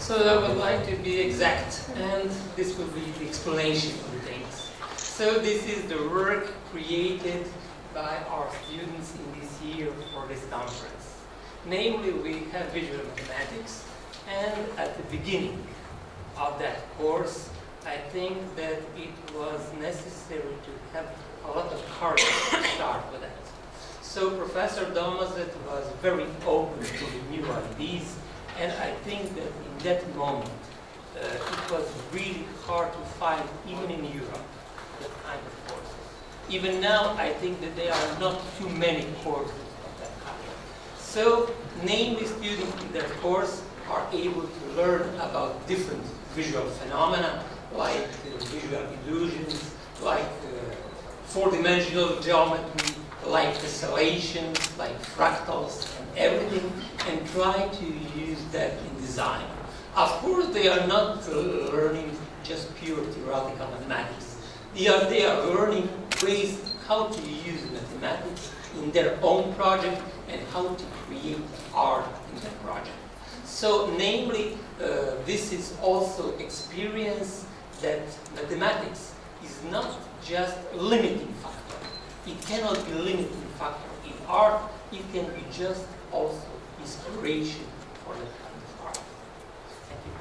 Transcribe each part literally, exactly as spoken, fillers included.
So I would like to be exact, and this will be the explanation of the things. So this is the work created by our students in this year for this conference. Namely, we have visual mathematics, and at the beginning of that course, I think that it was necessary to have a lot of courage to start with that. So Professor Domazet was very open to the new ideas, and I think that in that moment, uh, it was really hard to find, even in Europe, that kind of courses. Even now, I think that there are not too many courses of that kind. So, namely, students in their course are able to learn about different visual phenomena, like uh, visual illusions, like uh, four-dimensional geometry, like tessellations, like fractals, and everything, and try to use that in design. Of course, they are not uh, learning just pure theoretical mathematics. They are, they are learning ways how to use mathematics in their own project and how to create art in that project. So, namely, uh, this is also experience that mathematics is not just a limiting factor. It cannot be a limiting factor in art. It can be just also inspiration for that kind of art. Thank you.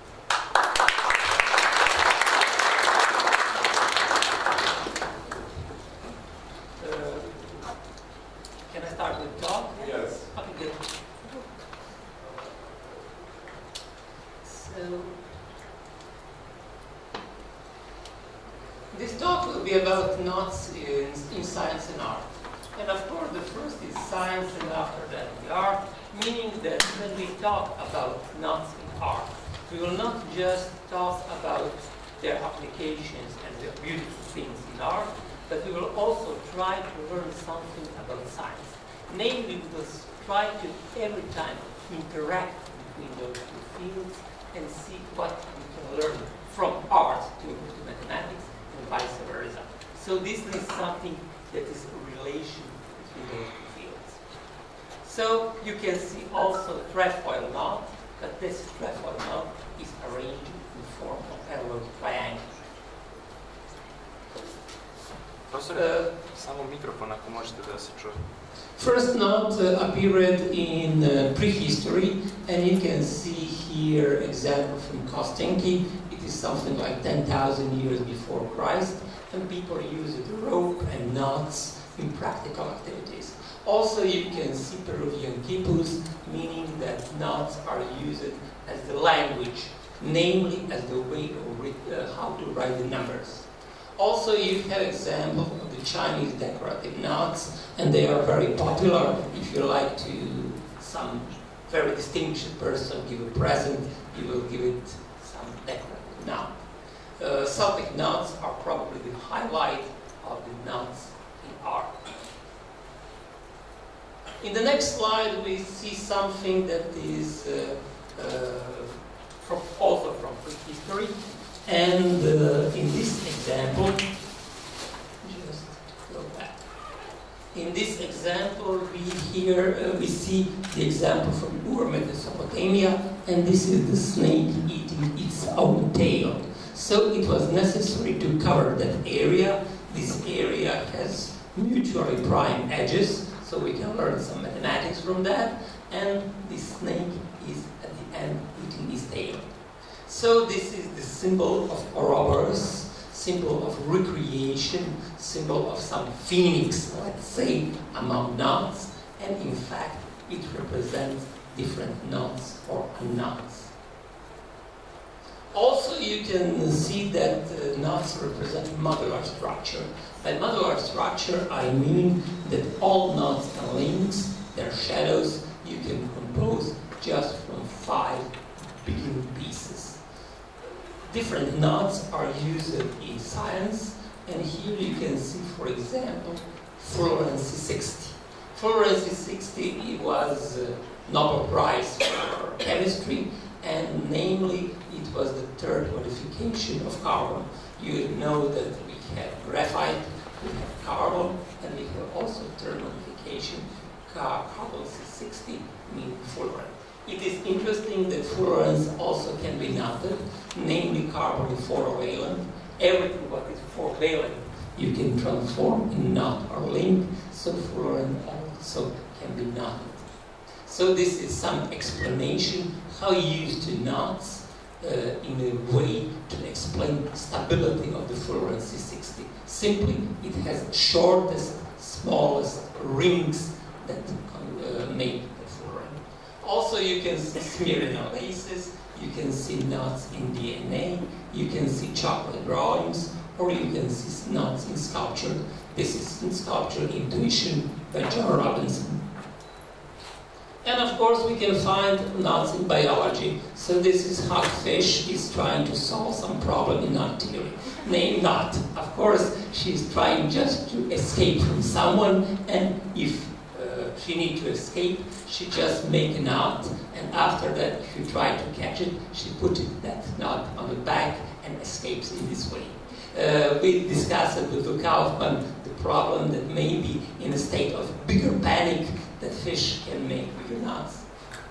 Uh, can I start with talk? Yes. Okay, good. So, this talk will be about knots in, in science and art. And of course, the first is science, and after that the art, meaning that when we talk about knots in art, we will not just talk about their applications and their beautiful things in art, but we will also try to learn something about science. Namely, we will try to every time interact between those two fields and see what we can learn from art to, to mathematics and vice versa. So this is something that is a relation between those two fields. So you can see also trefoil knot, but this trefoil knot is arranged in the form of parallel triangle. Profesor, samo mikrofon ako možete da se čuje. First knot uh, appeared in uh, prehistory, and you can see here example from Kostenki. It is something like ten thousand years before Christ, and people used rope and knots in practical activities. Also, you can see Peruvian quipus, meaning that knots are used as the language, namely as the way of uh, how to write the numbers. Also, you have examples of the Chinese decorative knots, and they are very popular. If you like to some very distinguished person give a present, you will give it some decorative knot. Uh, Celtic knots are probably the highlight of the knots in art. In the next slide, we see something that is uh, uh, from, also from prehistory. And uh, in this example, just go back. In this example, we here uh, we see the example from Ur, Mesopotamia, and this is the snake eating its own tail. So it was necessary to cover that area. This area has mutually prime edges, so we can learn some mathematics from that. And the snake is at the end eating his tail. So this is the symbol of Ouroboros, symbol of recreation, symbol of some phoenix, let's say, among knots, and in fact, it represents different knots or knots. Also, you can see that uh, knots represent modular structure. By modular structure, I mean that all knots and links, their shadows, you can compose just from five beginning pieces. Different knots are used in science, and here you can see, for example, Fluorency sixty. Fluorency sixty was a Nobel Prize for chemistry, and namely, it was the third modification of carbon. You know that we have graphite, we have carbon, and we have also third modification, carbon sixty, meaning fluorine. It is interesting that fullerenes also can be knotted, namely carbon four-valent. Everything what is four-valent you can transform in knot or link, so fulleren also can be knotted. So this is some explanation how you use the knots uh, in a way to explain stability of the fulleren C sixty. Simply, it has shortest, smallest rings that uh, make the fulleren. Also, you can see smearing laces, you can see knots in D N A, you can see chocolate drawings, or you can see knots in sculpture. This is in Sculpture Intuition by John Robinson. And of course, we can find knots in biology. So this is how fish is trying to solve some problem in knot theory. Name knot. Of course, she's trying just to escape from someone, and if uh, she needs to escape, she just make a knot, and after that, if you try to catch it, she put it, that knot on the back and escapes in this way. Uh, we discussed it with Kaufman, the problem that maybe in a state of bigger panic, that fish can make bigger knots.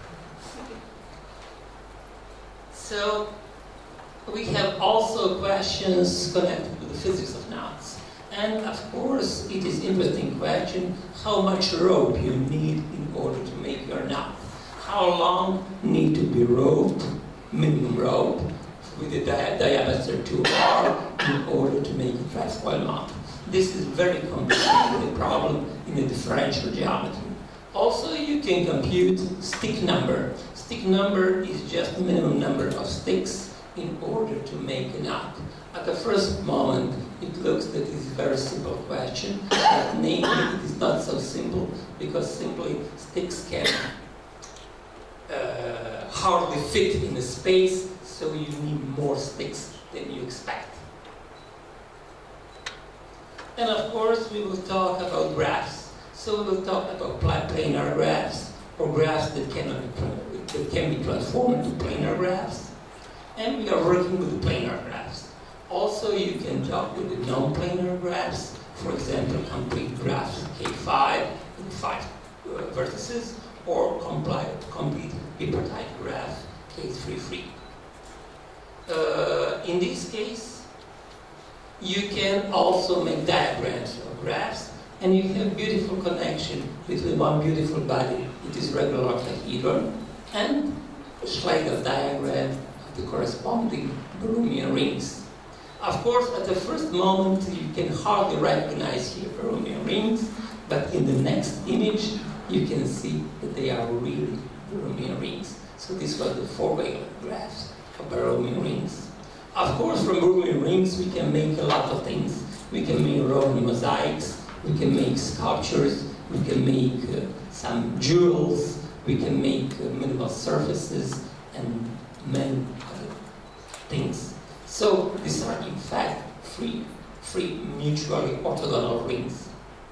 So, we have also questions connected to the physics of knots. And of course, it is interesting question, how much rope you need in order to make your knot. How long need to be roped, minimum rope, with a di diameter two R in order to make a trefoil knot. This is very complicated problem in the differential geometry. Also, you can compute stick number. Stick number is just the minimum number of sticks in order to make a knot. At the first moment, it looks that it is a very simple question, but namely it is not so simple, because simply sticks can uh, hardly fit in a space, so you need more sticks than you expect. And of course, we will talk about graphs. So we will talk about planar graphs, or graphs that, cannot be, that can be transformed into planar graphs. And we are working with the planar graphs. Also, you can talk with the non-planar graphs, for example, complete graphs K five with five uh, vertices, or complete, complete bipartite graph K three three. Uh, in this case, you can also make diagrams of graphs, and you have beautiful connection between one beautiful body, which is regular octahedron, and a Schlegel diagram of the corresponding Brownian rings. Of course, at the first moment, you can hardly recognize here Brownian rings, but in the next image, you can see that they are really Brownian rings. So this was the four-valent graphs of Brownian rings. Of course, from Brownian rings, we can make a lot of things. We can make Roman mosaics, we can make sculptures, we can make uh, some jewels, we can make uh, minimal surfaces, and many other things. So these are in fact free, free mutually orthogonal rings.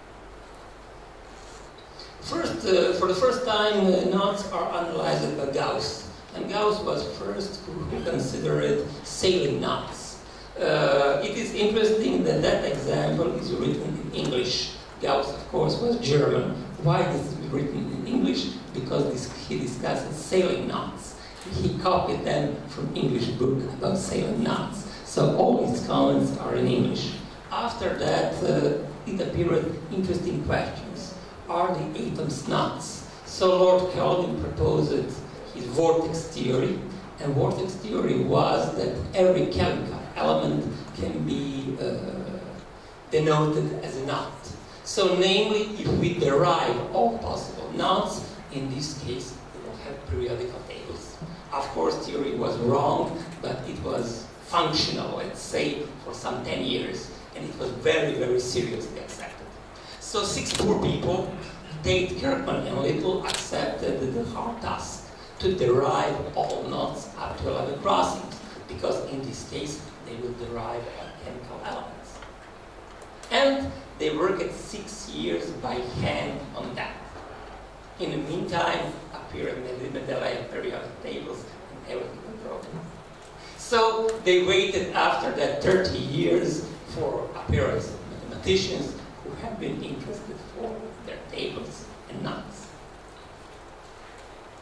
First, uh, for the first time, uh, knots are analyzed by Gauss. And Gauss was first who considered sailing knots. Uh, it is interesting that that example is written in English. Gauss, of course, was German. Why is it written in English? Because this, he discusses sailing knots. He copied them from English book about sailing knots. So all his comments are in English. After that, uh, it appeared interesting questions. Are the atoms knots? So Lord Kelvin proposed his vortex theory, and vortex theory was that every chemical element can be uh, denoted as a knot. So namely, if we derive all possible knots, in this case, we will have periodical tables. Of course, theory was wrong, but it was functional, let's say, for some ten years, and it was very, very seriously accepted. So six poor people, Tate, Kirkman, and Little, accepted the hard task to derive all knots up to eleven crossings, because in this case, they will derive all chemical elements. And they worked six years by hand on that. In the meantime, appeared Mendeleev periodic tables, and everything was broken. So they waited after that thirty years for appearance of mathematicians who have been interested for their tables and knots.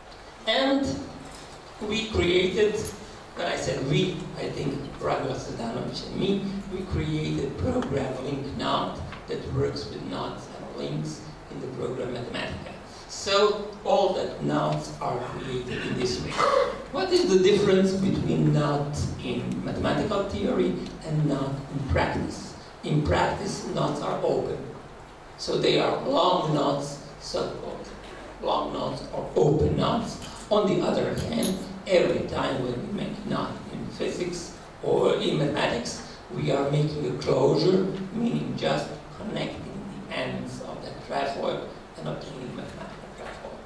And we created, when I said we, I think Ragnar Sadanovic and me, we created program LinkNot that works with knots and links in the program Mathematica. So all the knots are created in this way. What is the difference between knots in mathematical theory and knot in practice? In practice, knots are open. So they are long knots, so-called long knots or open knots. On the other hand, every time when we make a knot in physics or in mathematics, we are making a closure, meaning just connecting the ends of that trefoil and obtaining mathematical trefoil.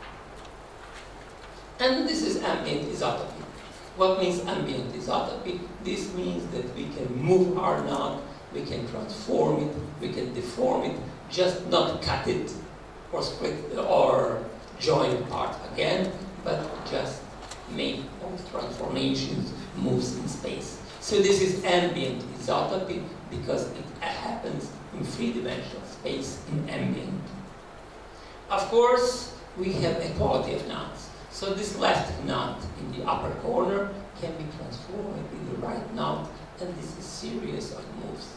And this is ambient isotopy. What means ambient isotopy? This means that we can move our knot, we can transform it, we can deform it, just not cut it or split or join apart again, but just make those transformations, moves in space. So this is ambient isotopy because it happens in three-dimensional space in ambient. Of course, we have equality of knots. So this left knot in the upper corner can be transformed in the right knot, and this is series of moves.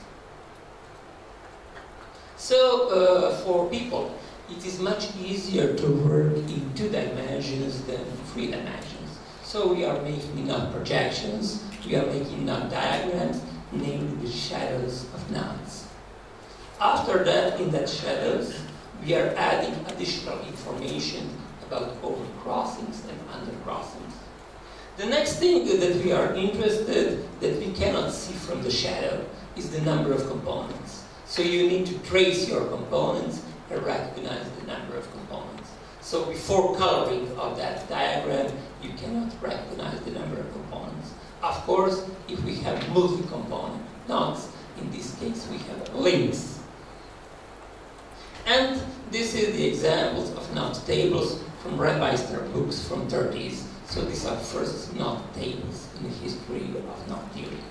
So uh, for people, it is much easier to work in two dimensions than three dimensions. So we are making knot projections, we are making knot diagrams, namely the shadows of knots. After that, in that shadows, we are adding additional information about overcrossings and undercrossings. The next thing that we are interested that we cannot see from the shadow is the number of components. So you need to trace your components and recognize the number of components. So before coloring of that diagram, you cannot recognize the number of components. Of course, if we have multi-component knots, in this case we have links. And this is the examples of knot tables from Reibeister books from thirties. So these are first knot tables in the history of knot theory.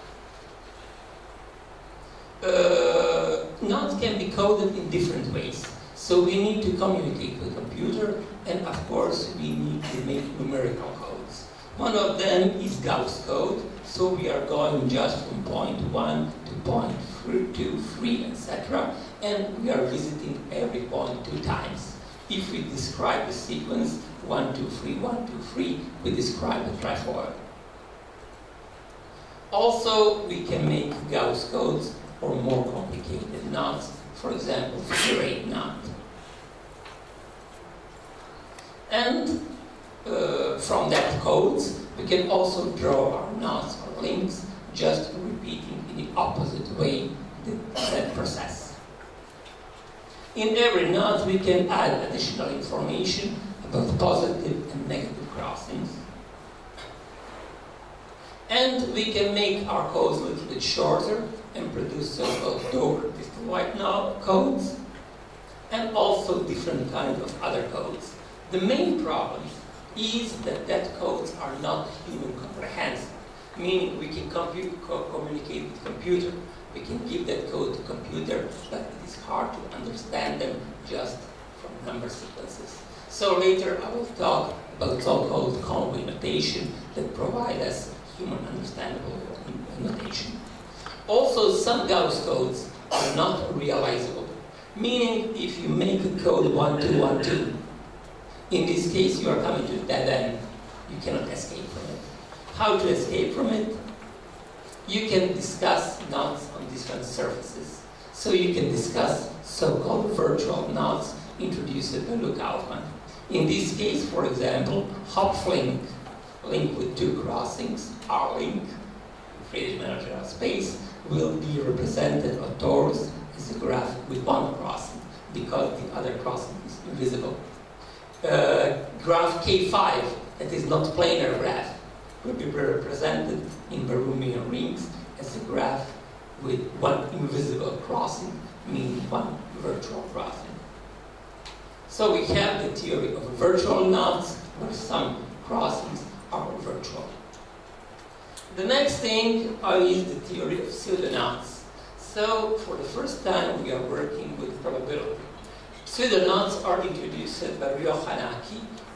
Uh, knots can be coded in different ways. So we need to communicate with the computer, and of course we need to make numerical codes. One of them is Gauss code, so we are going just from point one to point two, three, et cetera, and we are visiting every point two times. If we describe the sequence one, two, three, one, two, three, we describe the trefoil. Also, we can make Gauss codes or more complicated knots, for example, figure eight knot. And uh, from that codes, we can also draw our knots or links, just repeating in the opposite way the, that process. In every knot, we can add additional information about positive and negative crossings. And we can make our codes a little bit shorter and produce so-called Dover distal white knot codes, and also different kinds of other codes. The main problem is that that codes are not human comprehensive, meaning we can compu co communicate with the computer, we can give that code to computer, but it is hard to understand them just from number sequences. So later I will talk about so-called Conway notation that provide us human understandable notation. Also, some Gauss codes are not realizable, meaning if you make a code one two one two, in this case you are coming to a dead end, you cannot escape from it. How to escape from it? You can discuss knots on different surfaces. So you can discuss so-called virtual knots introduced by Luke Kaufmann. In this case, for example, Hopf link, link with two crossings, R link, three-dimensional space, will be represented or torus as a graph with one crossing, because the other crossing is invisible. Uh, graph K five, that is not planar graph, will be represented in Barumian rings as a graph with one invisible crossing, meaning one virtual crossing. So we have the theory of virtual knots, where some crossings are virtual. The next thing is the theory of pseudoknots. So for the first time we are working with probability. Pseudoknots are introduced by Ryo Hanaki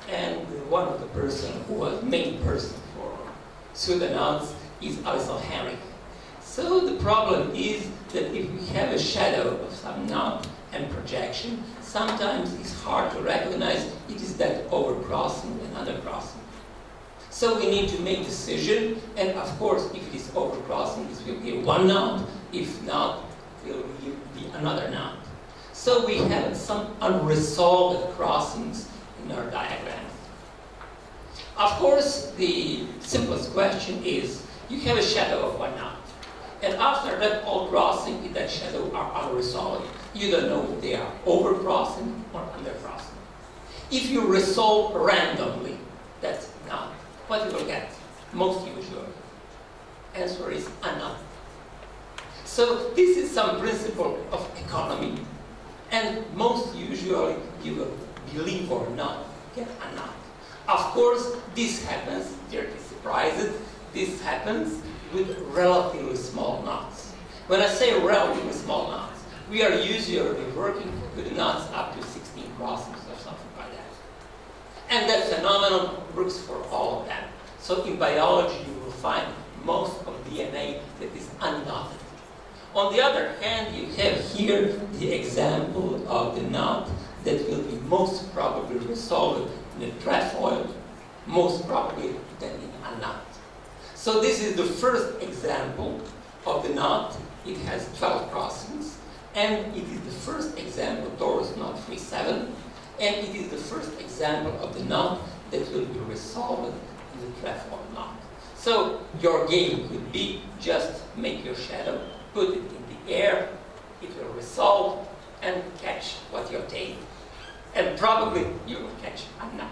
and one of the person who was main person for pseudoknots is Alison Henry. So the problem is that if we have a shadow of some knot and projection, sometimes it's hard to recognize it is that overcrossing and undercrossing. So we need to make decision, and of course, if it is overcrossing, this will be one knot. If not, it will be another knot. So we have some unresolved crossings in our diagrams. Of course, the simplest question is, you have a shadow of one knot. And after that, all crossing in that shadow are unresolved. You don't know if they are overcrossing or undercrossing. If you resolve randomly that knot, what you will get? Most usually, answer is a knot. So this is some principle of economy, and most usually you will believe or not get a knot. Of course, this happens, don't be surprised, this happens with relatively small knots. When I say relatively small knots, we are usually working with knots up to sixteen crossings or something like that. And that phenomenon works for all of them. So in biology, you will find most of D N A that is unknotted. On the other hand, you have here the example of the knot that will be most probably resolved in a trefoil, most probably than in a knot. So this is the first example of the knot. It has twelve crossings, and it is the first example, Taurus knot three seven, and it is the first example of the knot that will be resolved in the trefoil knot. So your game could be just make your shadow, put it in the air, it will resolve, and catch what you're taking. And probably you will catch a knot.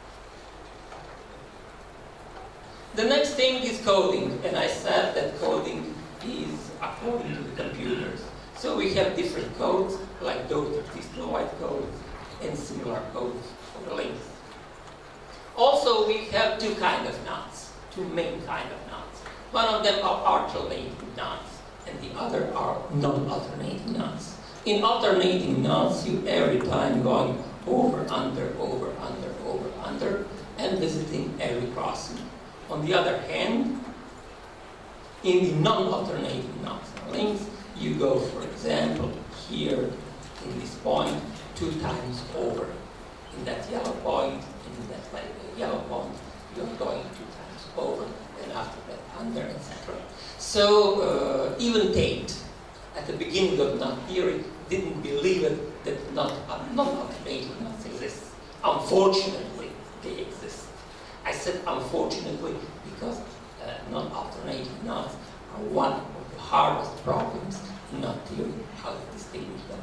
The next thing is coding, and I said that coding is according to the computers. So we have different codes, like those of Distelweit codes and similar codes for the links. Also, we have two kinds of knots, two main kinds of knots. One of them are alternating knots, and the other are non-alternating knots. In alternating knots, you every time going over, under, over, under, over, under, and visiting every crossing. On the other hand, in the non-alternating knots and links, you go, for example, here in this point, two times over. In that yellow point, in that yellow point, you are going two times over, and after that, under, et cetera. So uh, even Tate, at the beginning of knot theory, didn't believe it that not uh, non-alternating knots exist. Unfortunately, they exist. I said unfortunately because uh, non-alternating knots are one of the hardest problems in knot theory, how to distinguish them.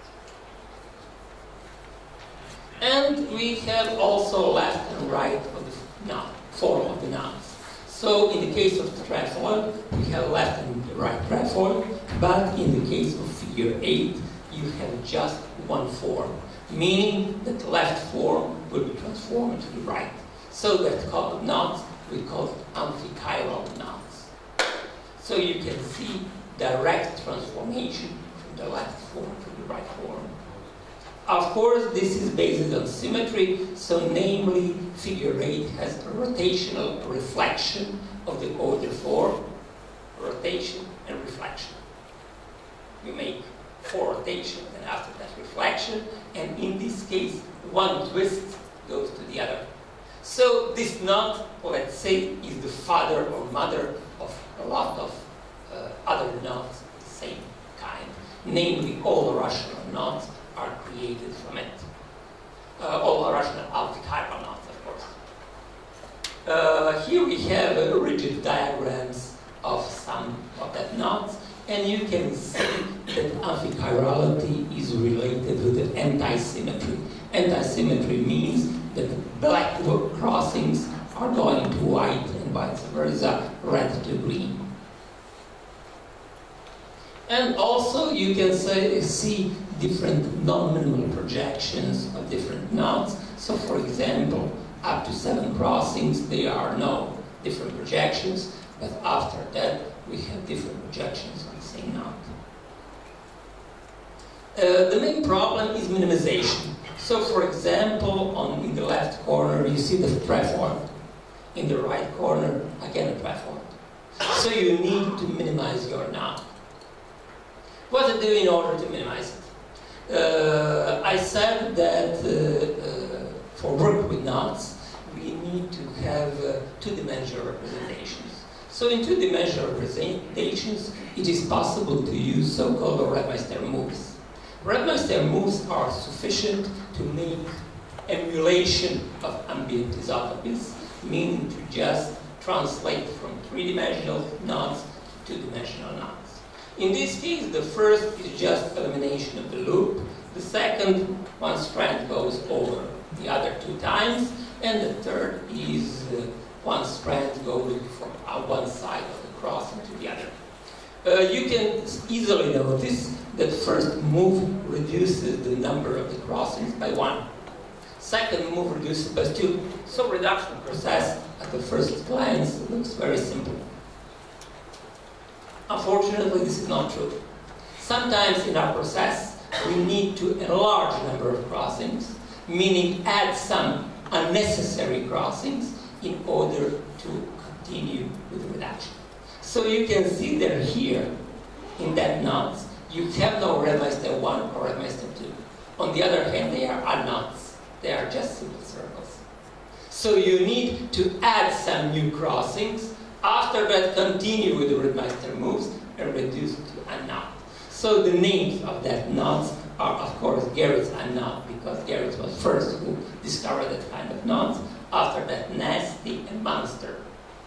And we have also left and right of the knot, form of the knots. So in the case of the trefoil, we have left and right trefoil, but in the case of figure eight, you have just one form, meaning that the left form will be transformed to the right. So that called knots, we call it amphichiral knots. So you can see direct transformation from the left form to the right form. Of course, this is based on symmetry, so namely, figure eight has a rotational reflection of the order form, rotation and reflection. You make four rotations and after that reflection, and in this case, one twist goes to the other. So this knot, let's say, is the father or mother of a lot of uh, other knots of the same kind. Namely, all rational knots are created from it. Uh, all rational amphichiral knots, of course. Uh, here we have uh, rigid diagrams of some of that knots, and you can see that amphichirality is related with the anti-symmetry. Anti-symmetry means that black crossings are going to white and vice versa, red to green. And also you can say, see different non-minimal projections of different knots. So for example, up to seven crossings, there are no different projections, but after that we have different projections on the same knot. Uh, the main problem is minimization. So, for example, on in the left corner, you see the preform. In the right corner, again, a preform. So you need to minimize your knob. What to do in order to minimize it? Uh, I said that uh, uh, for work with knots, we need to have uh, two-dimensional representations. So in two-dimensional representations, it is possible to use so-called Rettmeister moves. Rettmeister moves are sufficient to make emulation of ambient isotopies, meaning to just translate from three-dimensional knots to two-dimensional knots. In this case, the first is just elimination of the loop. The second, one strand goes over the other two times. And the third is uh, one strand goes from one side of the crossing to the other. Uh, you can easily notice that first move reduces the number of the crossings by one. Second move reduces by two. So reduction process at the first glance looks very simple. Unfortunately, this is not true. Sometimes in our process, we need to enlarge the number of crossings, meaning add some unnecessary crossings in order to continue with the reduction. So you can see that here, in that knot, you have no Rettmeister one or Rettmeister two. On the other hand, they are unknots. They are just simple circles. So you need to add some new crossings. After that, continue with the Rettmeister moves and reduce to a knot. So the names of that knots are, of course, Gerrit's knot, because Gerrit was first who discovered that kind of knots. After that, Nasty and Monster.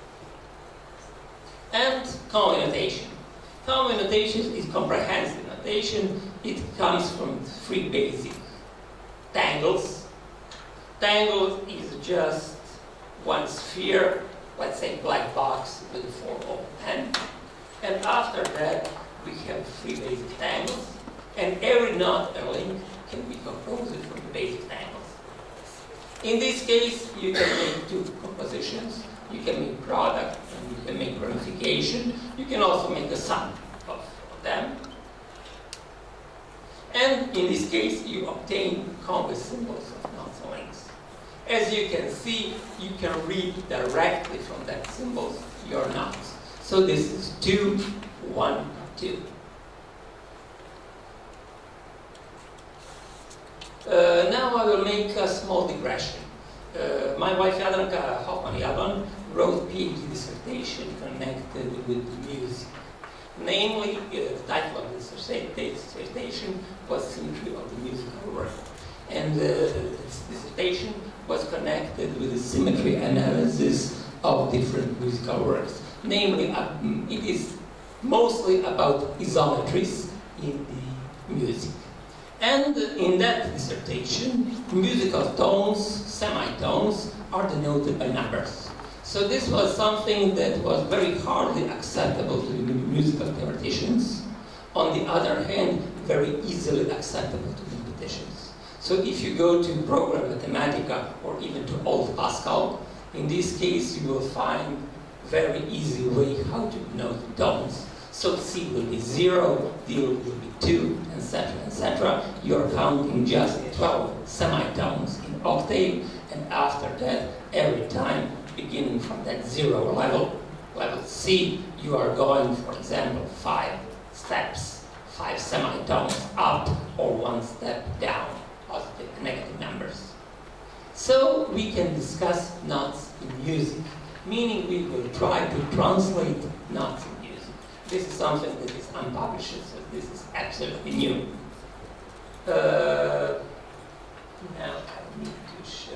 And Conway notation. Conway notation is comprehensive notation. It comes from three basic tangles. Tangle is just one sphere, let's say black box with a four open end. And after that, we have three basic tangles. And every knot or link can be composed from the basic tangles. In this case, you can make two compositions. You can make product, and you can make ramification. You can also make a sum of them. And in this case, you obtain Conway symbols of knots and links. As you can see, you can read directly from that symbols your knots. So this is two, one, two. Uh, now I will make a small digression. Uh, my wife Jadranka Hoffman-Jaban wrote a PhD dissertation connected with music. Namely, uh, the title of the dissertation was Symmetry of the Musical Work. And uh, this dissertation was connected with the symmetry analysis of different musical works. Namely, uh, it is mostly about isometries in the music. And in that dissertation, musical tones, semitones, are denoted by numbers. So this was something that was very hardly acceptable to the musical theoreticians. On the other hand, very easily acceptable to mathematicians. So if you go to Program Mathematica or even to Old Pascal, in this case you will find very easy way how to denote tones. So C will be zero, D will be two, et cetera, et cetera. You're counting just twelve semitones in octave, and after that, every time, beginning from that zero level, level C, you are going, for example, five steps, five semitones up, or one step down, positive and negative numbers. So we can discuss knots in music, meaning we will try to translate knots in music. This is something that is unpublished, so this is absolutely new. Uh, now I need to show.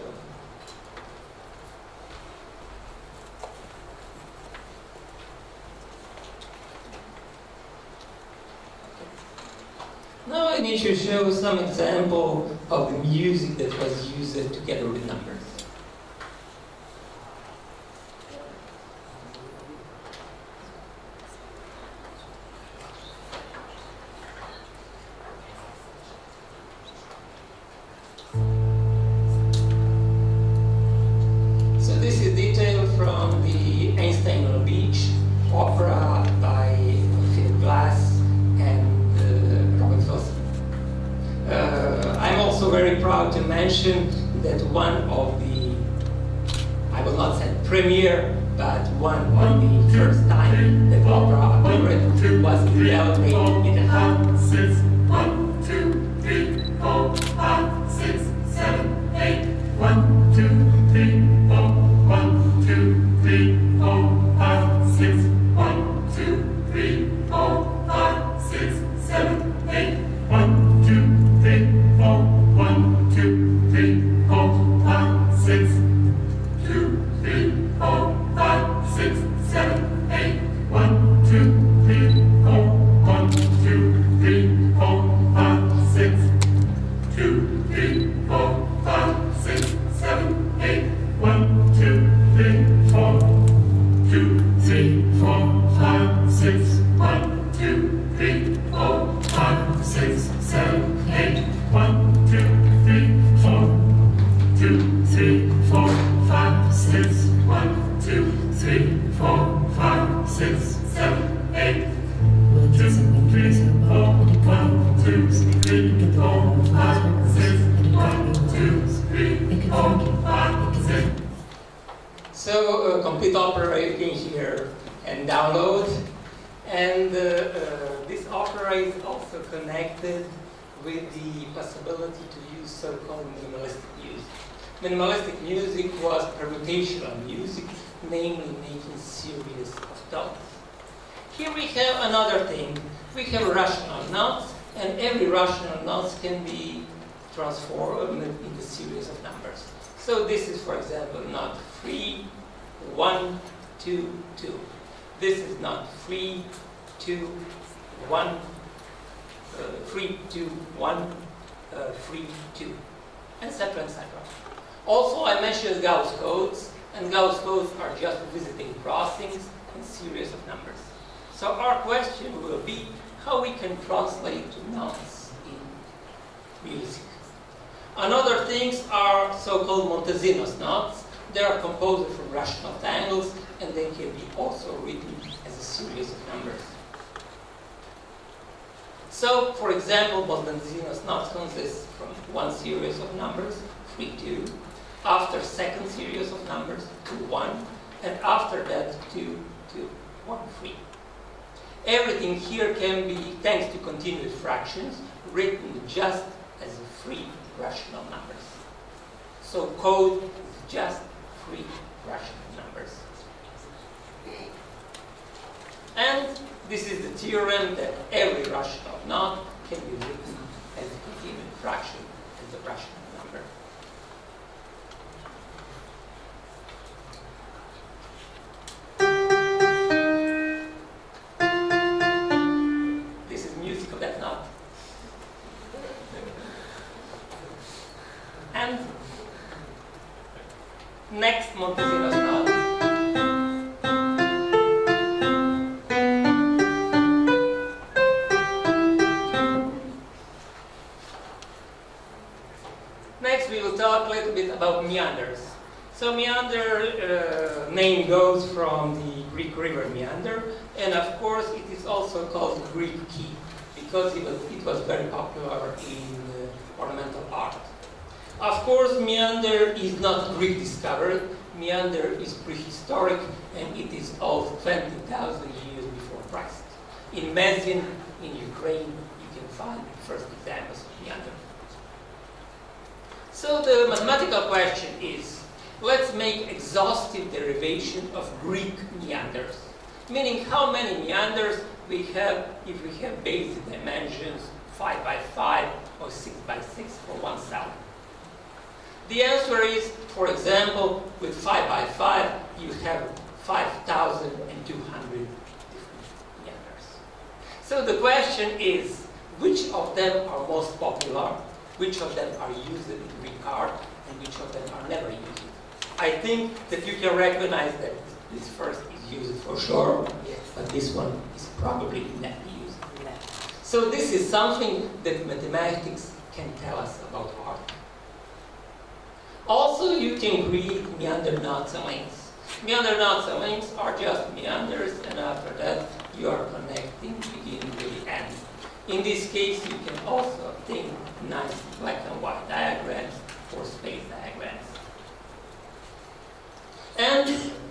Now I need to show some example of the music that was used together with numbers. So this is detail from the Einstein on the Beach opera by Philip Glass and uh, Robert Wilson. Uh, I'm also very proud to mention that one of the, I will not say premiere, but one of the first time that opera appeared was in Belgrade in a six, one, two, three, four, five, six, seven, eight, one, two, three, four, one, two, three, four, five, six, one, two, three, four, five, six, seven, eight, one, two, three, four, one, two, three, four, five, six, two, three, four, five, six, seven, eight, one, two, three, four, one, two, three, four, five, six, two, three, four, five, six, seven, eight, one, two, three, four, two, three, four, five, six, one, two, three, four, five, six, seven, eight, one, two, three, four, two, three, four, five, six, one, two, three, four, five, six, seven, eight, two, three, four, one, two, three, four, five, six, one, two, three, four, five, six. So, uh, complete opera you can hear and download. And uh, uh, this opera is also connected with the possibility to use so-called minimalistic music. Minimalistic music was permutational music, namely making series of tones. Here we have another thing. We have rational notes, and every rational note can be transformed into a series of numbers. So this is, for example, note three, one, two, two. This is note three, two, one, uh, three, two, one, uh, three, two, et cetera, et cetera. Also, I mentioned Gauss codes, and Gauss codes are just visiting crossings and series of numbers. So our question will be how we can translate notes in music. Another things are so-called Montesinos notes. They are composed from rational tangles, and they can be also written as a series of numbers. So, for example, Montesinos notes consist from one series of numbers, three, two, after second series of numbers, two, one, and after that, two, two, one, three. Everything here can be, thanks to continuous fractions, written just as three rational numbers. So code is just three rational numbers. And this is the theorem that every rational note can be written as a continuous fraction as a rational number. This is music of that note. And next Montesinos note. Next we will talk a little bit about meanders. So meander uh, name goes from the Greek river meander, and of course it is also called the Greek key because it was, it was very popular in uh, ornamental art. Of course, meander is not Greek discovery. Meander is prehistoric, and it is of twenty thousand years before Christ. In Mezin, in Ukraine, you can find the first examples of meander. So the mathematical question is, let's make exhaustive derivation of Greek meanders, meaning how many meanders we have if we have basic dimensions five by five or six by six for one cell. The answer is, for example, with five by five, you have five thousand two hundred different meanders. So the question is, which of them are most popular, which of them are used in Greek art, and which of them are never used? I think that you can recognize that this first is used for sure, but this one is probably not used. So this is something that mathematics can tell us about art. Also, you can create meander knots and links. Meander knots and links are just meanders, and after that, you are connecting beginning with the end. In this case, you can also obtain nice black and white diagrams or space diagrams. And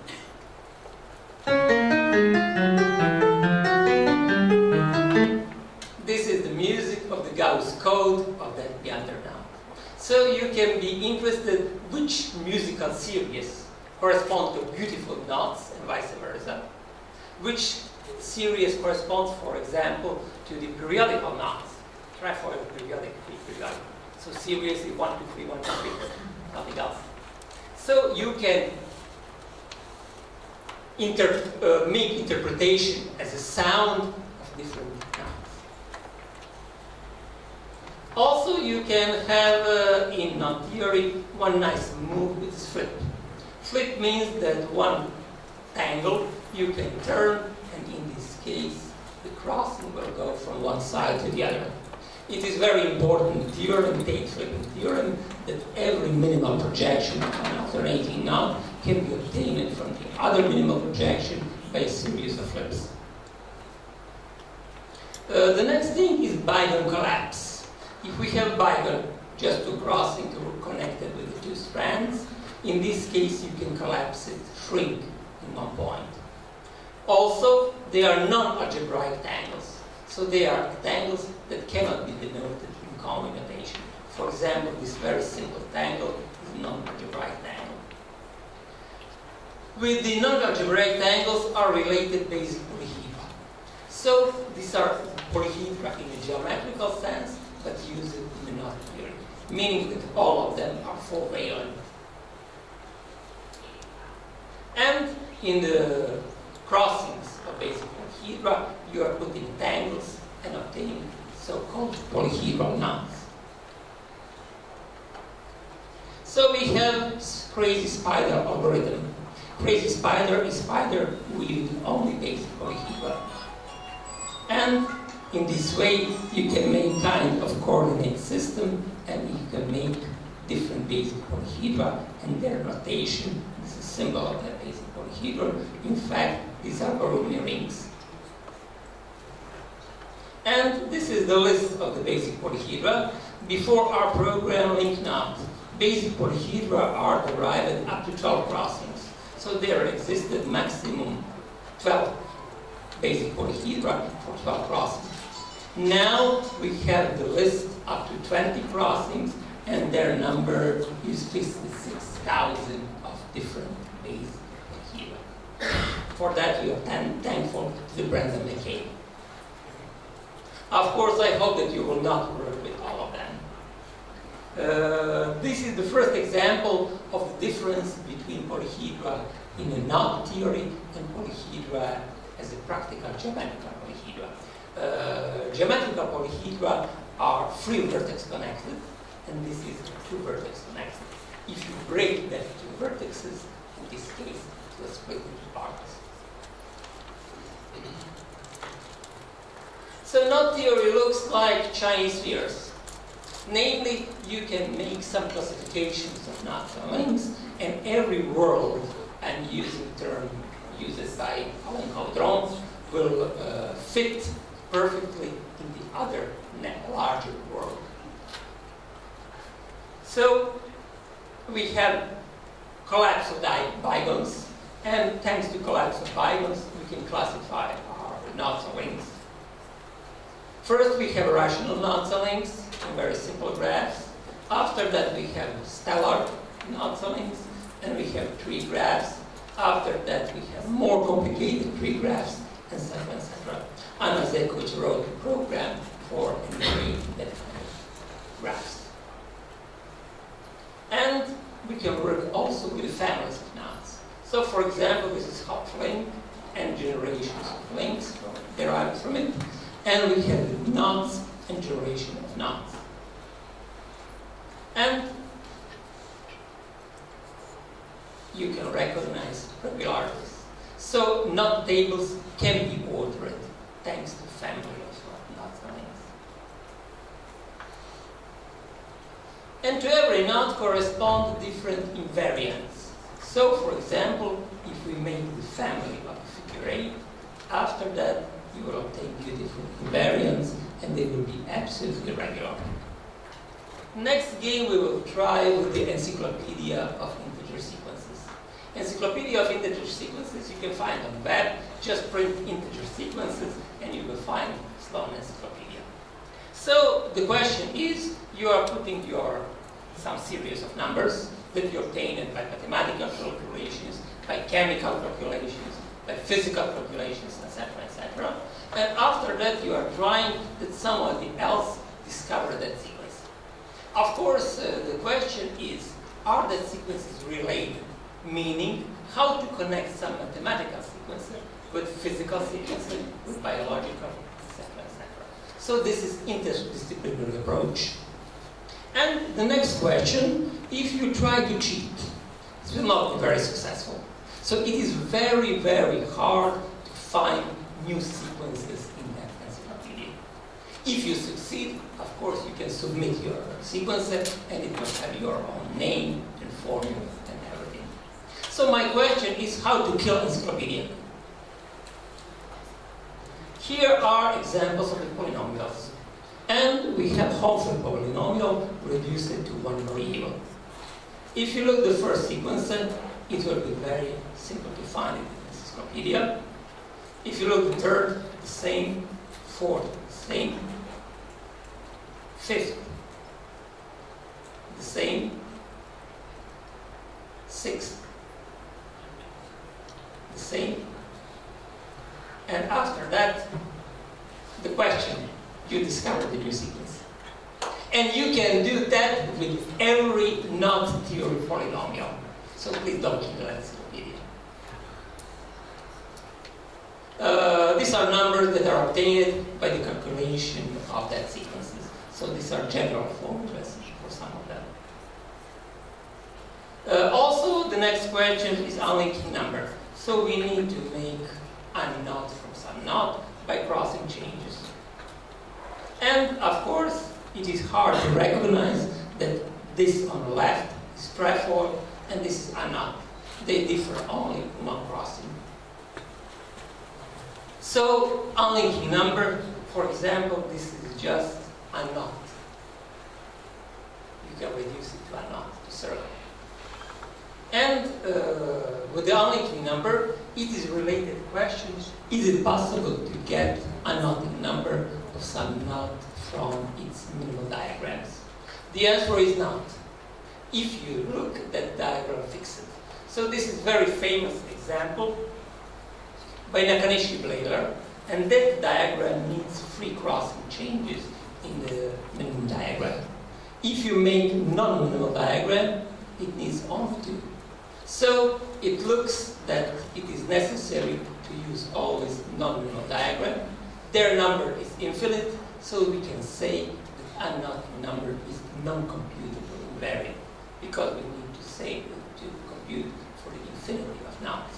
this is the music of the Gauss code of that meander knot. So you can be interested which musical series correspond to beautiful knots and vice versa. Which series corresponds, for example, to the periodical knots, trefoil, periodic, periodic. So series is one, two, three, one, two, three, nothing else. So you can inter uh, make interpretation as a sound of different knots. Also, you can have uh, in knot theory one nice move with flip. Flip means that one tangle you can turn, and in this case, the crossing will go from one side to the other. It is very important theorem, Tate-Flipping theorem, that every minimal projection of an alternating knot can be obtained from the other minimal projection by a series of flips. Uh, the next thing is bigone collapse. If we have bigone, just two crossings connected with the two strands, in this case you can collapse it, shrink in one point. Also, they are non-algebraic tangles. So they are tangles that cannot be denoted in common notation. For example, this very simple tangle is a non-algebraic tangle. With the non-algebraic tangles are related basic polyhedra. So these are polyhedra in a geometrical sense, but used in the knot theory, meaning that all of them are four-valent. And in the crossings of basic polyhedra, you are putting tangles and obtaining so-called polyhedral knots. So we have crazy spider algorithm. Crazy spider is spider with only basic polyhedra. And in this way, you can make kind of coordinate system, and you can make different basic polyhedra and their notation. This is a symbol of that basic polyhedron. In fact, these are Borromean rings. And this is the list of the basic polyhedra. Before our program link knot, basic polyhedra are derived up to twelve crossings. So there existed maximum twelve basic polyhedra for twelve crossings. Now we have the list up to twenty crossings, and their number is fifty-six thousand of different basic polyhedra. For that, we are thankful to the Brendan McKay. Of course, I hope that you will not work with all of them. Uh, this is the first example of the difference between polyhedra in a knot theory and polyhedra as a practical geometrical polyhedra. Uh, geometrical polyhedra are three vertex connected, and this is two vertex connected. If you break that two vertices, in this case, it will split into parts. So knot theory looks like Chinese spheres. Namely, you can make some classifications of knots and links, and every world, I'm using the term used by Alain Caudron, will uh, fit perfectly in the other larger world. So we have collapse of bigones, and thanks to collapse of bigones, we can classify our knots and links. First, we have rational knots and links in very simple graphs. After that, we have stellar knots and links, and we have tree graphs. After that, we have more complicated tree graphs, et cetera, et cetera. Anna Zekovic wrote a program for enumerating that kind of graphs. And we can work also with families of knots. So, for example, this is Hopf link and generations of links derived from it. And we have knots and generation of knots. And you can recognize regularities. So knot tables can be ordered thanks to family of knots and links. And to every knot correspond different invariants. So, for example, if we make the family of a figure eight, after that you will obtain beautiful invariants, and they will be absolutely regular. Next game we will try with the Encyclopedia of Integer Sequences. Encyclopedia of Integer Sequences you can find on the web. Just print integer sequences and you will find Sloan Encyclopedia. So the question is, you are putting your some series of numbers that you obtained by mathematical calculations, by chemical calculations, by physical calculations, et cetera, et cetera. And after that, you are trying that somebody else discover that sequence. Of course, uh, the question is, are the sequences related? Meaning, how to connect some mathematical sequences with physical sequences, with biological, et cetera, et cetera. So this is interdisciplinary approach. And the next question, if you try to cheat, it will not be very successful. So it is very, very hard to find new sequences in that encyclopedia. If you succeed, of course, you can submit your sequence and it will have your own name and formula and everything. So my question is how to kill encyclopedia. Here are examples of the polynomials. And we have Humphrey polynomial reduced to one variable. If you look at the first sequence, it will be very simple to find it in the encyclopedia. If you look at the third, the same, fourth, the same, fifth, the same, sixth, the same, and after that, the question, you discover the new sequence. And you can do that with every knot-theory polynomial. So please don't keep the encyclopedia. Uh, these are numbers that are obtained by the calculation of that sequences. So these are general formulas for some of them. Uh, also, the next question is unlinking number. So we need to make a knot from some knot by crossing changes. And of course, it is hard to recognize that this on the left is trefoil and this is a knot. They differ only one crossing. So, unlinking number, for example, this is just a knot. You can reduce it to a knot, to circle. And uh, with the unlinking number, it is related questions. Is it possible to get a knotting number of some knot from its minimal diagrams? The answer is not. If you look at that diagram, fix it. So this is a very famous example by Nakanishi-Blayler, and that diagram needs three crossing changes in the minimum diagram. If you make non-minimal diagram, it needs only two. So it looks that it is necessary to use always non-minimal diagram. Their number is infinite, so we can say that a knot number is non-computable invariant, because we need to say to compute for the infinity of knots.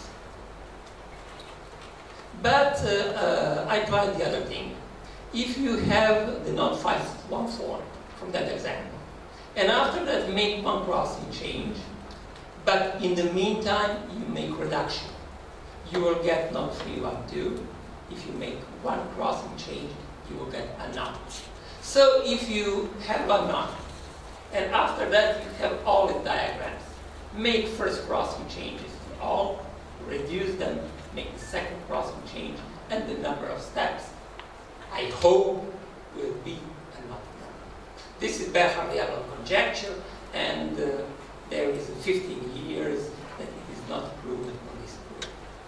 But uh, uh, I tried the other thing. If you have the knot five one four from that example, and after that make one crossing change, but in the meantime you make reduction, you will get knot three one two. If you make one crossing change, you will get a knot. So if you have a knot, and after that you have all the diagrams, make first crossing changes to all, reduce them, make the second crossing change, and the number of steps, I hope, will be a knot number. This is Bell-Hardy-Adlon conjecture, and uh, there is fifteen years that it is not proven or disproven.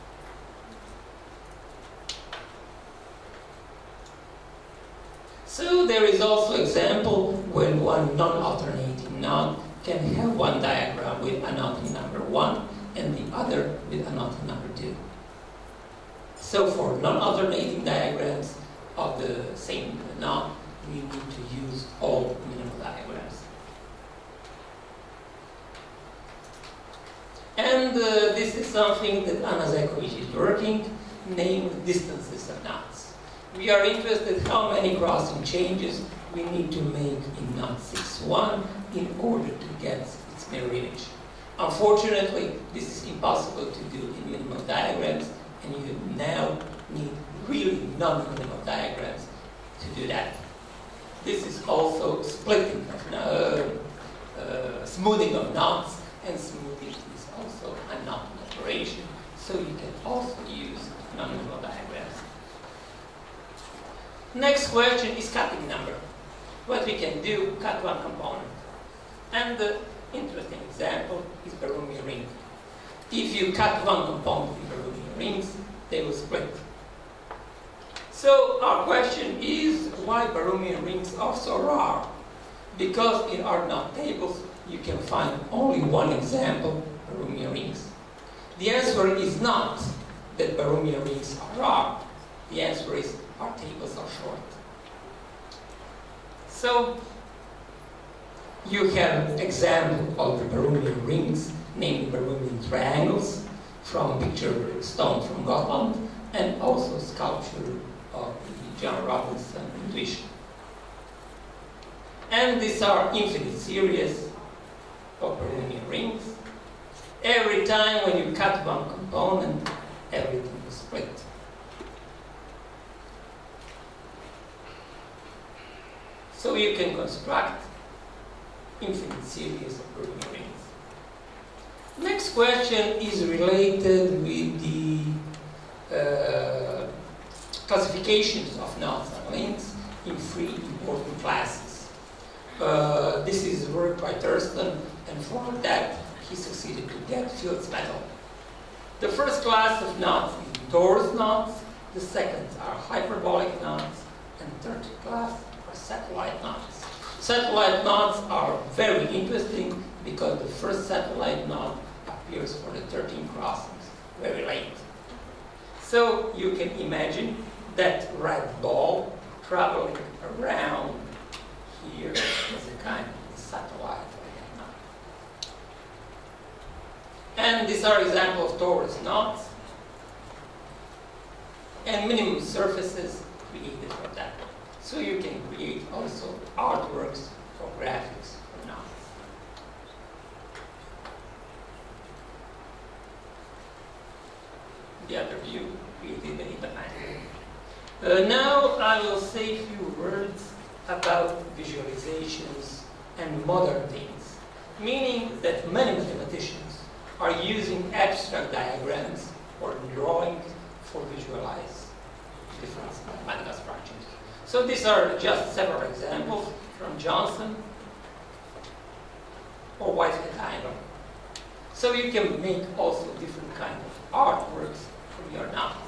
So there is also example when one non-alternating knot can have one diagram with a knotting number one and the other with a knotting number two. So for non-alternating diagrams of the same knot, we need to use all minimal diagrams. And uh, this is something that Anna Zekovic is working, named distances of knots. We are interested how many crossing changes we need to make in knot six one in order to get its mirror image. Unfortunately, this is impossible to do in minimal diagrams, and you now need really non-minimal diagrams to do that. This is also splitting, uh, uh, smoothing of knots, and smoothing is also a knot operation. So you can also use numerical diagrams. Next question is cutting number. What we can do, cut one component. And the interesting example is Berumian ring. If you cut one component in Berumian rings, they will split. So our question is why Berumian rings are so rare? Because in our knot tables you can find only one example, Berumian rings. The answer is not that Berumian rings are rare. The answer is our tables are short. So you have example of the Berumian rings, namely Berumian triangles, from picture stone from Gotland, and also sculpture of the John Robinson intuition. And these are infinite series of Berumian rings. Every time when you cut one component, everything is split. So you can construct infinite series of Berumian rings. Next question is related with the uh, classifications of knots and links in three important classes. Uh, this is work by Thurston, and for that he succeeded to get Fields medal. The first class of knots is torus knots, the second are hyperbolic knots, and the third class are satellite knots. Satellite knots are very interesting because the first satellite knot appears for the thirteen crossings very late. So you can imagine that red ball traveling around here is a kind of satellite knot. And these are examples of torus knots and minimum surfaces created for that. So you can create also artworks or graphics for knots. The other view created in the manual. Uh, now I will say a few words about visualizations and modern things, meaning that many mathematicians are using abstract diagrams or drawing for visualize different mathematical structures. So these are just several examples from Johnson or Whitehead diagram. So you can make also different kinds of artworks from your knots.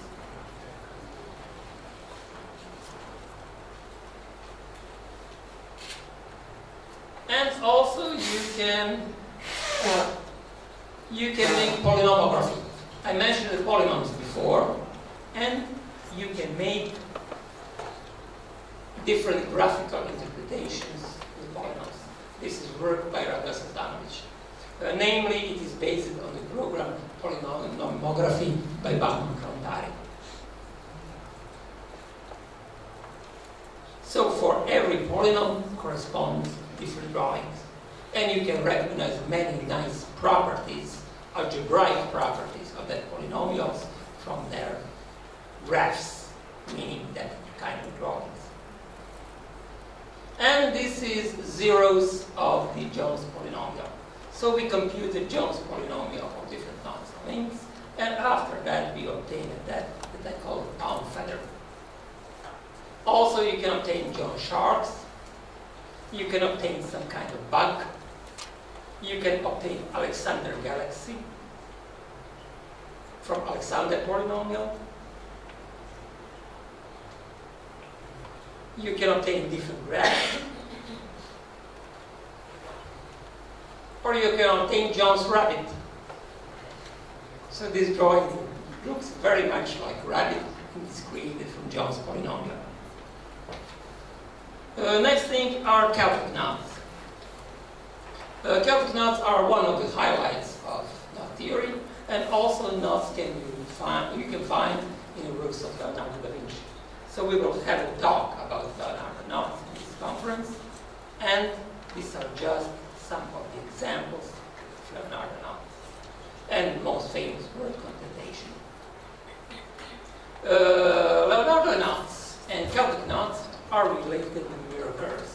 And also you can uh, you can make polynomography. I mentioned the polynomials before, and you can make different graphical interpretations with polynomials. This is work by Radosław Zdanowicz. Uh, namely, it is based on the program Polynomography by Bachmann-Krontary. So for every polynomial corresponds different drawings. And you can recognize many nice properties, algebraic properties of that polynomials from their graphs, meaning that kind of drawings. And this is zeros of the Jones polynomial. So we computed Jones polynomial of different knots and links, and after that we obtained that that I call the pound feather. Also you can obtain Jones sharks, you can obtain some kind of bug, you can obtain Alexander galaxy from Alexander polynomial, you can obtain different graphs, or you can obtain Jones rabbit. So this drawing looks very much like rabbit, and it's created from Jones polynomial. Uh, next thing are Celtic knots. Uh, Celtic knots are one of the highlights of knot theory, and also knots can you find you can find in the works of Leonardo da Vinci. So we will have a talk about Leonardo knots in this conference, and these are just some of the examples of Leonardo knots and most famous word concatenation. Uh, Leonardo knots and Celtic knots are related in mirror curves.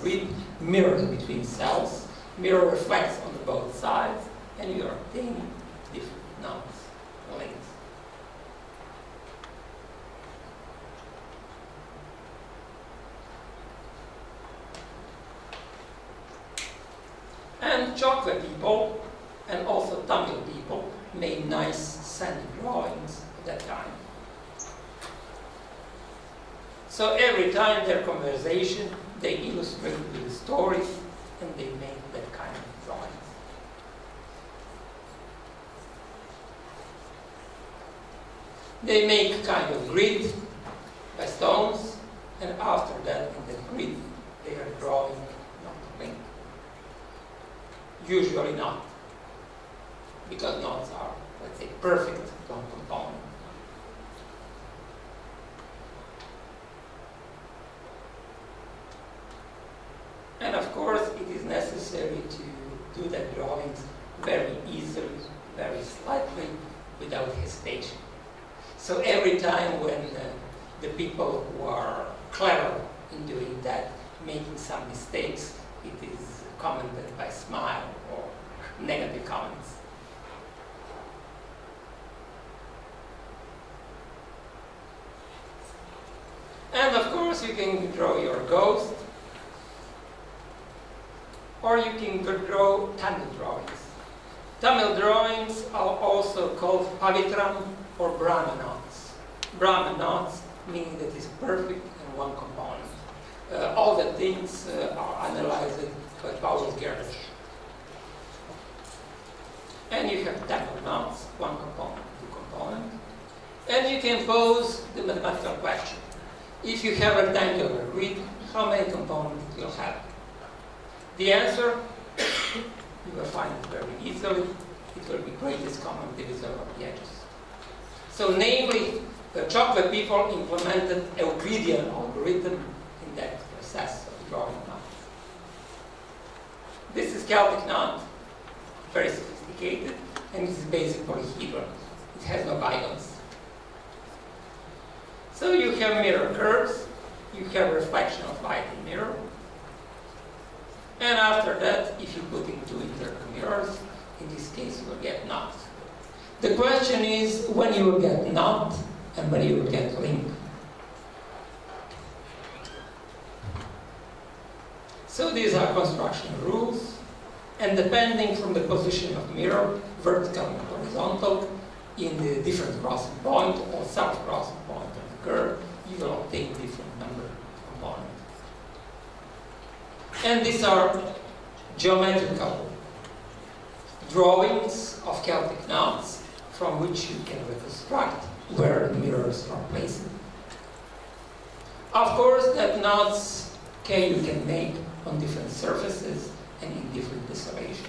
grid, mirrors between cells, mirror reflects on both sides, and you are obtaining different knots, lengths. And Chokwe people, and also Tamil people, made nice sandy drawings at that time. So every time their conversation, they illustrate with stories, and they make that kind of drawings. They make kind of grid by stones, and after that, in the grid, they are drawing not link. Usually not, because knots are, let's say, perfect one component. And of course, it is necessary to do that drawings very easily, very slightly, without hesitation. So every time when uh, the people who are clever in doing that, making some mistakes, it is commented by smile or negative comments. And of course, you can draw your ghost, or you can draw Tamil drawings. Tamil drawings are also called Pavitram or Brahma knots. Brahma knots meaning that it's perfect in one component. Uh, all the things uh, are analyzed by Paul Gersh. And you have Tamil knots, one component, two component. And you can pose the mathematical question. If you have a rectangular grid, how many components will have? The answer, you will find it very easily. It will be greatest common divisor of the edges. So namely, the Chokwe people implemented Euclidean algorithm in that process of drawing knots. This is Celtic knot, very sophisticated, and this is basic polyhedron. It has no bigons. So you have mirror curves, you have reflection of light in mirror, and after that, if you put in two internal mirrors, in this case you will get knots. The question is when you will get knot and when you will get link. So these are construction rules, and depending from the position of mirror, vertical and horizontal, in the different crossing point or sub-crossing point of the curve, you will obtain different number of components. And these are geometrical drawings of Celtic knots from which you can reconstruct where the mirrors are placed. Of course, that knots can, you can make on different surfaces and in different tessellations.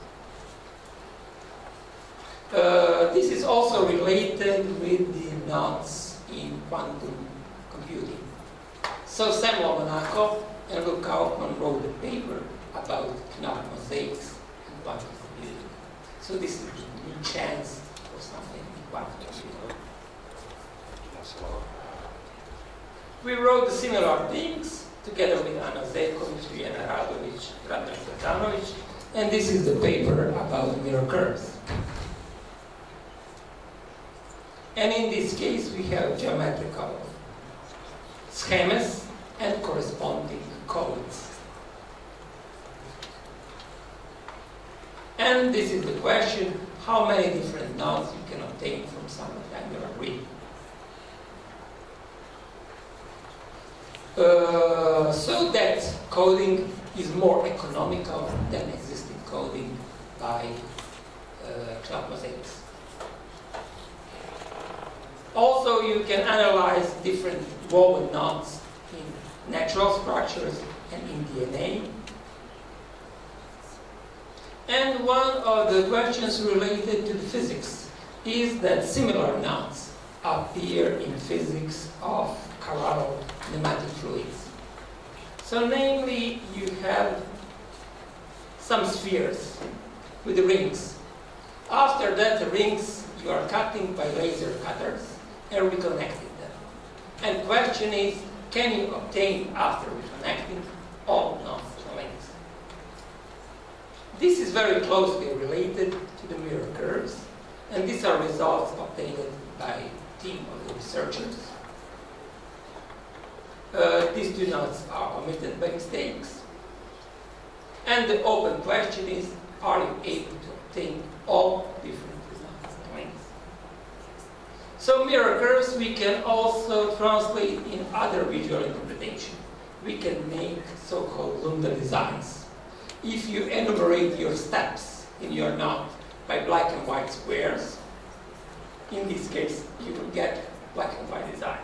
Uh, this is also related with the knots in quantum computing. So Samuel Monaco and Luke Kaufman wrote a paper about knot mosaics in quantum computing. So this is a new chance for something in quantum computing. We wrote similar things together with Anna Zekovic, Liana Radovic, Radar Zvetanovic, and this is the paper about mirror curves. And in this case, we have geometrical schemas and corresponding codes. And this is the question, how many different knots you can obtain from some rectangular grid. Uh, so that coding is more economical than existing coding by uh, cloud mosaics. Also, you can analyze different woven knots in natural structures and in D N A. And one of the questions related to the physics is that similar knots appear in physics of chiral pneumatic fluids. So namely, you have some spheres with the rings. After that, the rings you are cutting by laser cutters and reconnecting them. And the question is, can you obtain, after reconnecting, all knots is very closely related to the mirror curves, and these are results obtained by a team of the researchers. Uh, these two knots are omitted by mistakes. And the open question is, are you able to obtain all different knots and lengths? So mirror curves we can also translate in other visual interpretation. We can make so-called Lunda designs. If you enumerate your steps in your knot by black and white squares, in this case you will get black and white designs.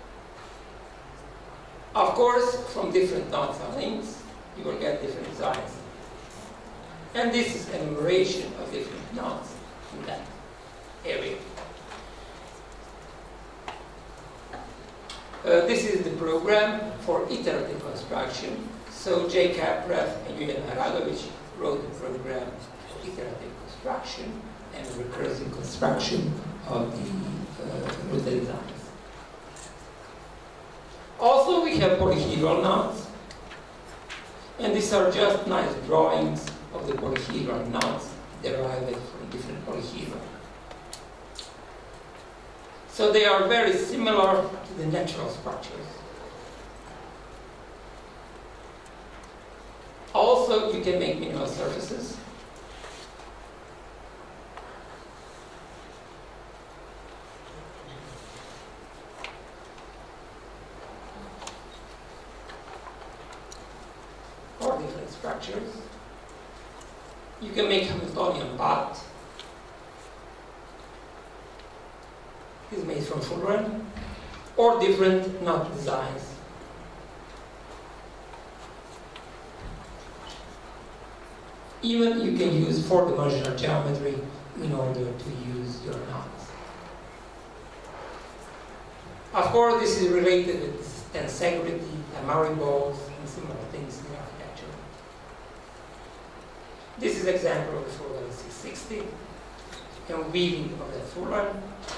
Of course, from different knots and links, you will get different designs. And this is enumeration of different knots in that area. Uh, this is the program for iterative construction. So J. Kaprev and Julian Haragovic wrote the program for iterative construction and recursive construction of the uh, Lunda designs. Also, we have polyhedral knots, and these are just nice drawings of the polyhedral knots derived from different polyhedra. So they are very similar to the natural structures. Also, you can make minimal surfaces. Or different structures. You can make Hamiltonian path. This is made from fullerene, or different knot designs. Even you can use four-dimensional geometry in order to use your knots. Of course, this is related with tensegrity, Tamari balls, and similar things in architecture. This is an example of the fullerene six sixty and weaving of the fullerene.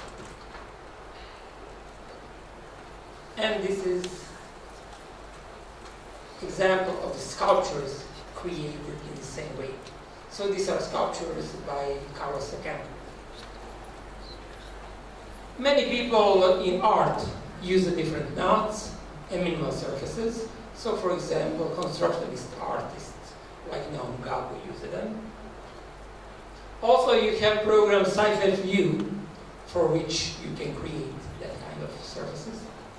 And this is example of the sculptures created in the same way. So these are sculptures by Carlos Sacam. Many people in art use the different knots and minimal surfaces. So for example, constructionist artists like Naum Gabo use them. Also you have program Seifert View for which you can create that kind of surfaces.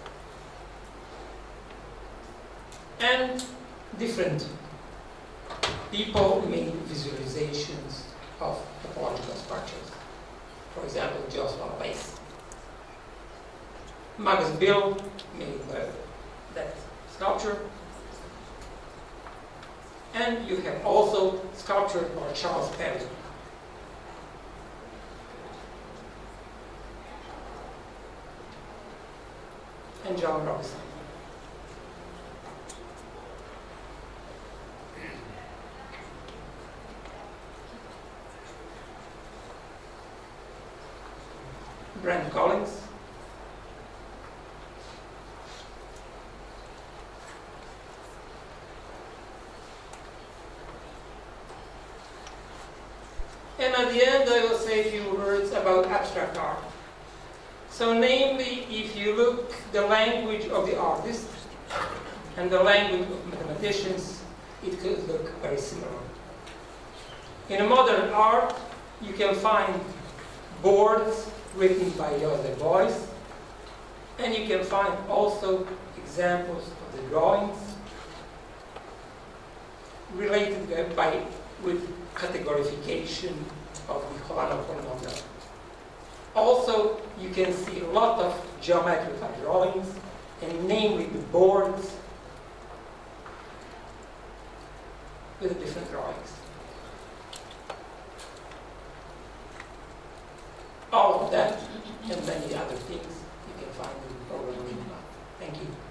And different people make visualizations of topological structures. For example, Joshua Weiss. Max Bill made uh, that sculpture. And you have also sculpture by Charles Perry. And John Robinson. Brent Collins. And at the end, I will say a few words about abstract art. So namely, if you look the language of the artist and the language of mathematicians, it could look very similar. In a modern art, you can find boards written by Joseph Beuys, and you can find also examples of the drawings related by, with categorification of the Holano polynomial. Also, you can see a lot of geometrical drawings, and namely the boards with the different drawings. All of that and many other things you can find in the program. Thank you.